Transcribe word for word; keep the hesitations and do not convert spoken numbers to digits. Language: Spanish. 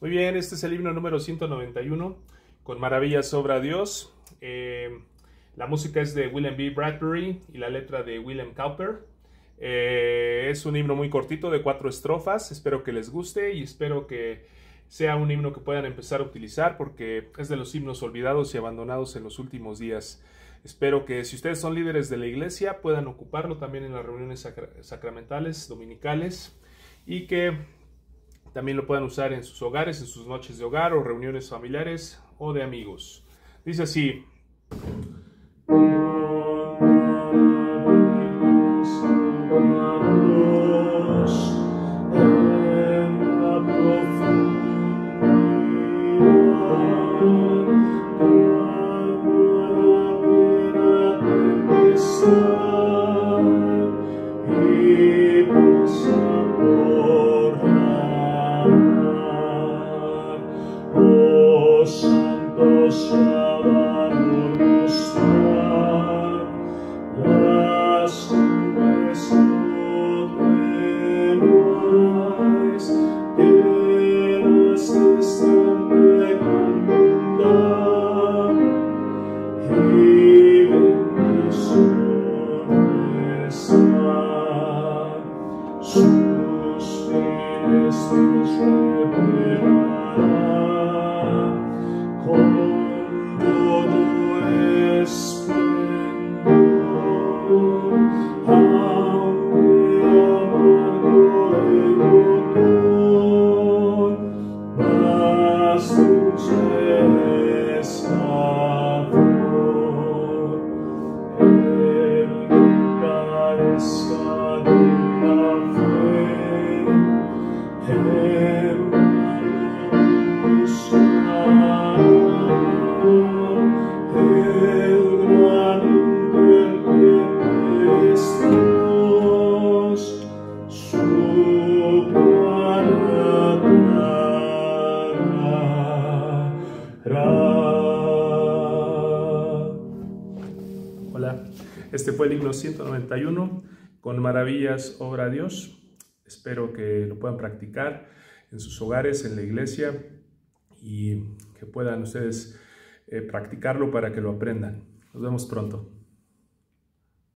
Muy bien, este es el himno número ciento noventa y uno, con Maravillas obra Dios. Eh, la música es de William B. Bradbury y la letra de William Cowper. Eh, es un himno muy cortito de cuatro estrofas. Espero que les guste y espero que sea un himno que puedan empezar a utilizar porque es de los himnos olvidados y abandonados en los últimos días. Espero que si ustedes son líderes de la iglesia puedan ocuparlo también en las reuniones sacra sacramentales, dominicales, y que también lo puedan usar en sus hogares, en sus noches de hogar o reuniones familiares o de amigos. Dice así. Hola, este fue el himno ciento noventa y uno, con Maravillas obra Dios. Espero que lo puedan practicar en sus hogares, en la iglesia, y que puedan ustedes eh, practicarlo para que lo aprendan. Nos vemos pronto.